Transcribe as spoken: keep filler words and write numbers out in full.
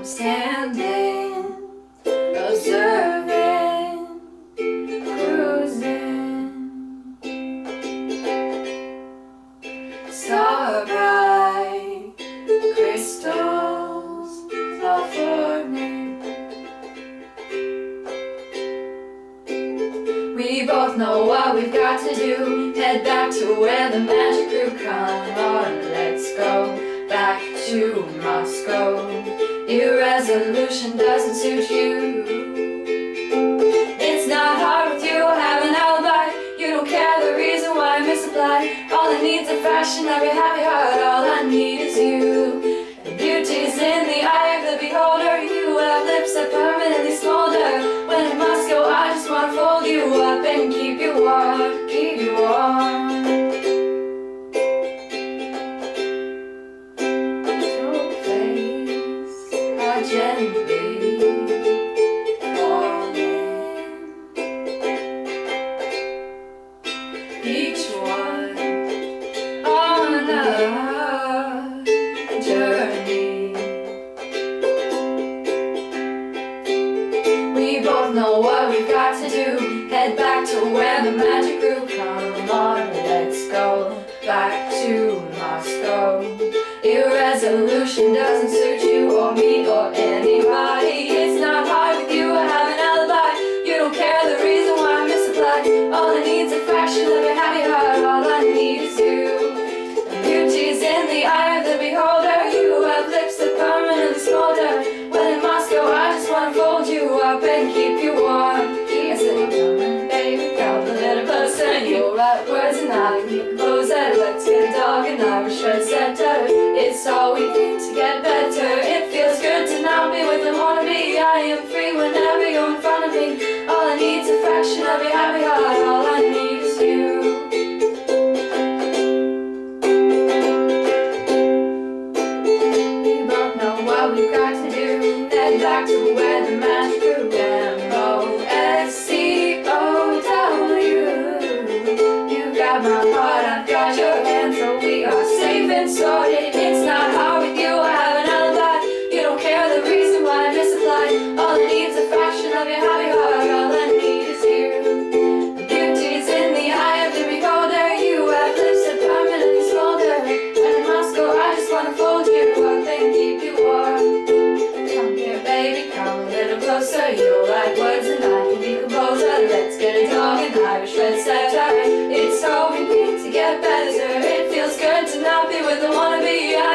standing, observing, cruising, star bright, crystals all forming. We both know what we've got to do. Head back to where the magic grew. Come on, let's go back to Moscow. Irresolution doesn't suit you. It's not hard with you, I have an alibi. You don't care the reason why I misapply. All I need's a fraction of your happy heart. All I need is you. And beauty's in the eye of the beholder. You have lips that permanently smolder. When in Moscow I just wanna fold you up and keep you warm, keep you warm. Gently falling, each one on a journey. We both know what we've got to do. Head back to where the magic grew. Come on, let's go back to Moscow. Irresolution doesn't suit you or me or anybody. It's not hard with you, I have an alibi. You don't care the reason why I misapply. All I need's a fraction of your happy heart. All I need is you. And beauty's in the eye of the beholder. You have lips that permanently smolder. When in Moscow I just wanna fold you up and keep you warm. Keep you coming, baby, come a little closer. You'll write words and I can keep closer. Let's get a dog and Irish red setter. It's all we need to get better. It feels good to not be with the wannabe. I am free whenever you're in front of me. All I need's a fraction of your happy heart. All I need is you. We both know what we've got to do. Head back to where the magic grew. M O S C O W. You've got my heart, I've got your hand, so we are safe and sorted. It's not hard with you, I have an alibi. You don't care the reason why I misapply. All I need's a fraction of your happy heart. All I need is you. Beauty's in the eye of the beholder. You have lips that permanently smolder. When in Moscow I just wanna fold you up and keep you warm. Come here baby, come a little closer. You'll like words and I can be composer. Let's get a dog and Irish red setter. It's all we need to get better. It feels good to not be with the wannabe. I